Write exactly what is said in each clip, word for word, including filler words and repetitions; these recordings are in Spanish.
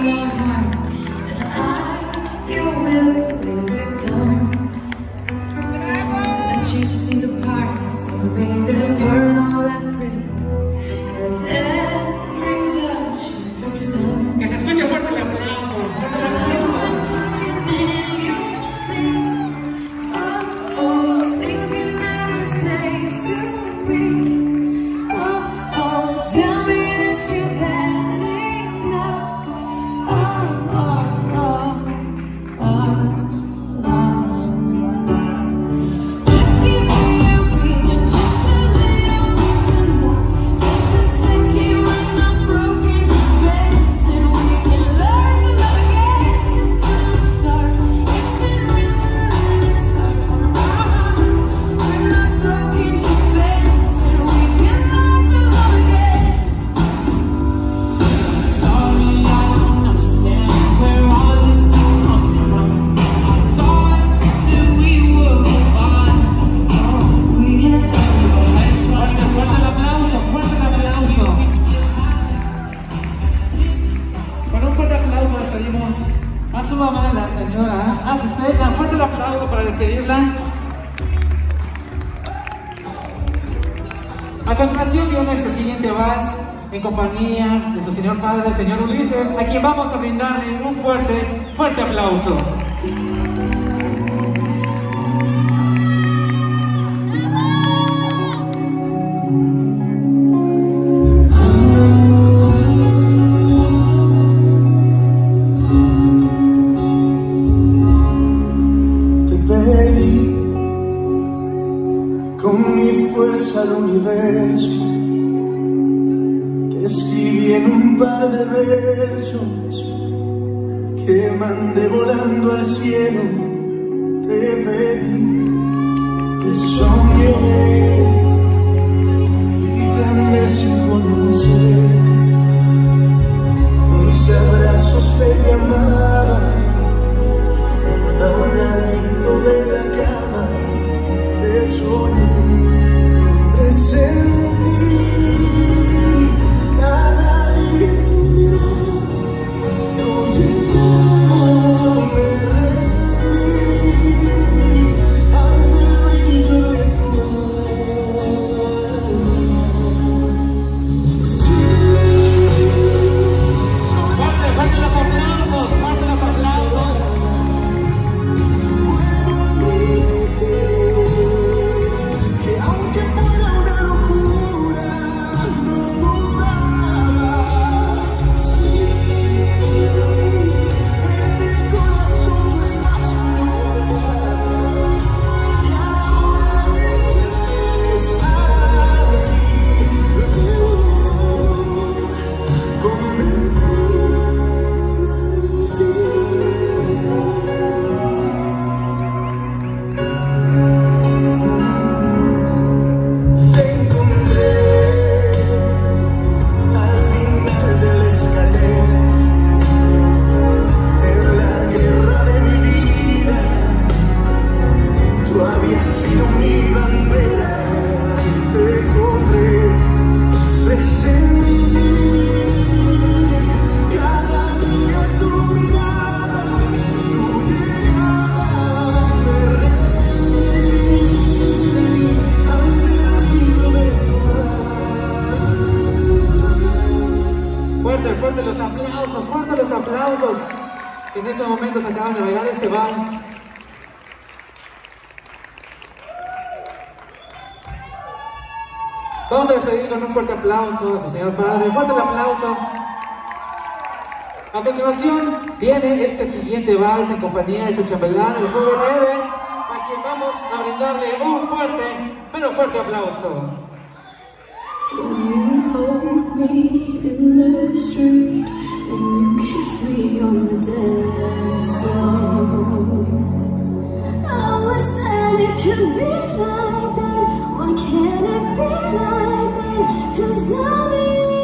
A continuación viene este siguiente vals en compañía de su señor padre, el señor Ulises, a quien vamos a brindarle un fuerte, fuerte aplauso. Con mi fuerza al universo, te escribí en un par de versos que mandé volando al cielo. Te pedí, te soñé y te amé sin conocerte. Mis abrazos te llamaban a un ladito de la cama. Te soñé, presentí cada día tu mirada, tu llegada, me rendí ante el brillo de tu alma. Sí, ¡Fuerte, fuerte los aplausos! ¡Fuerte los aplausos! Fuerte, fuerte los aplausos, fuerte los aplausos que en este momento se acaban de bailar este vals. Vamos a despedir con un fuerte aplauso a su señor padre, fuerte el aplauso. A continuación viene este siguiente vals en compañía de su chambelán, el joven Eden, a quien vamos a brindarle un fuerte, pero fuerte aplauso. When you hold me in the street and you kiss me on the dance floor, I wish that it could be like that. Why can't it be like that? 'Cause I'm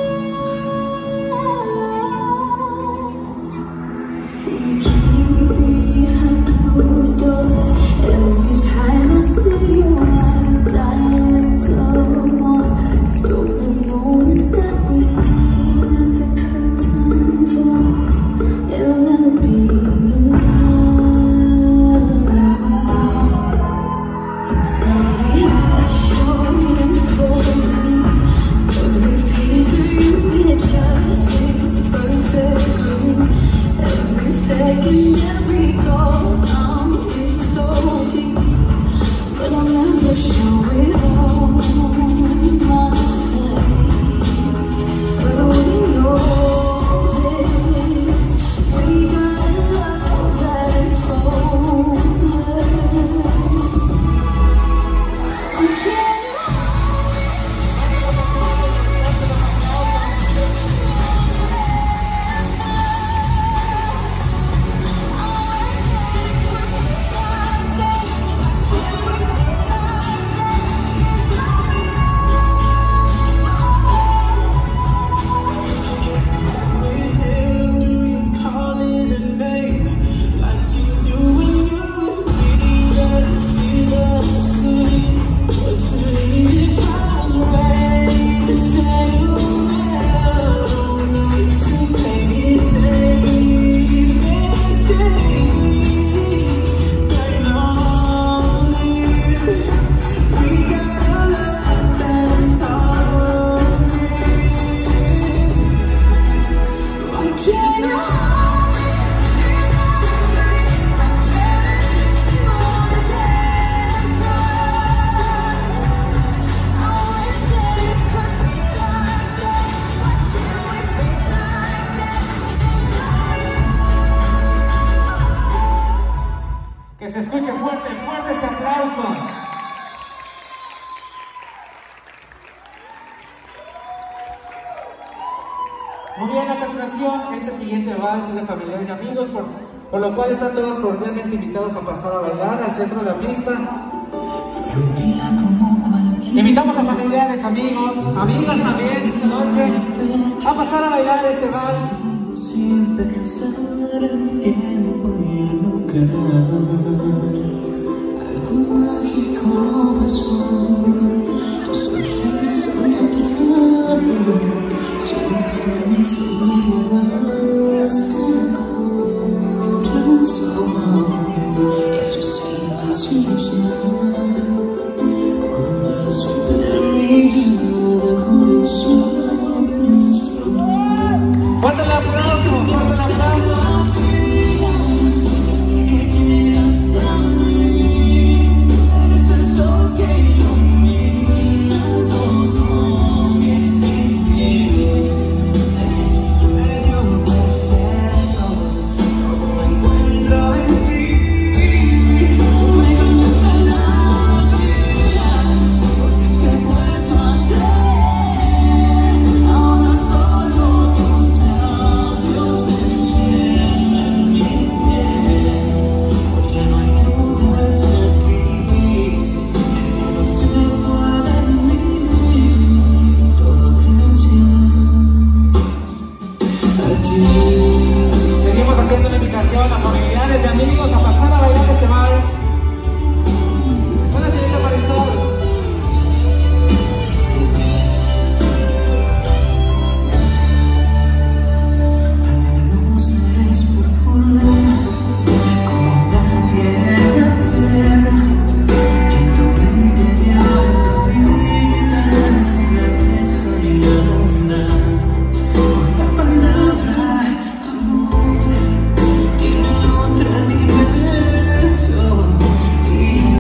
yours. You keep behind closed doors. Every time I see you I die a little more. Stolen moments that we steal as the curtain falls. Que se escuche fuerte, fuerte ese aplauso. Muy bien, a continuación, este siguiente vals es de familiares y amigos, por, por lo cual están todos cordialmente invitados a pasar a bailar al centro de la pista. Invitamos a familiares, amigos, amigas también esta noche a pasar a bailar este vals. Siempre pensar el tiempo y el lugar. Algo mágico pasó, tu sonrisa me atrajo. Siempre me llevaste al corazón. Eso sí, sin ilusión. Con eso mirada comenzó nuestro amor. ¡Fuerte el aplauso! ¡Fuerte el aplauso! Seguimos haciendo una invitación a familiares y amigos